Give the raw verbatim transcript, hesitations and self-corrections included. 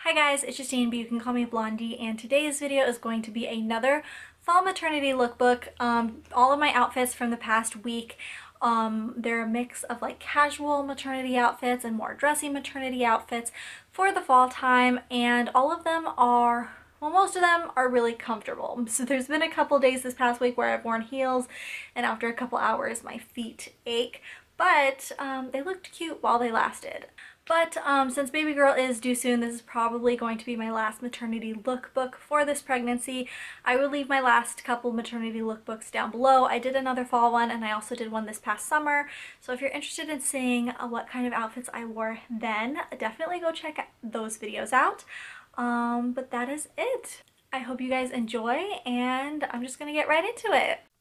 Hi guys, it's Justine, but you can call me Blondie, and today's video is going to be another fall maternity lookbook. Um, all of my outfits from the past week, um, they're a mix of like casual maternity outfits and more dressy maternity outfits for the fall time, and all of them are, well, most of them are really comfortable. So there's been a couple days this past week where I've worn heels, and after a couple hours my feet ache, but um, they looked cute while they lasted. But um, since baby girl is due soon, this is probably going to be my last maternity lookbook for this pregnancy. I will leave my last couple maternity lookbooks down below. I did another fall one, and I also did one this past summer. So if you're interested in seeing uh, what kind of outfits I wore then, definitely go check those videos out. Um, but that is it. I hope you guys enjoy, and I'm just gonna get right into it.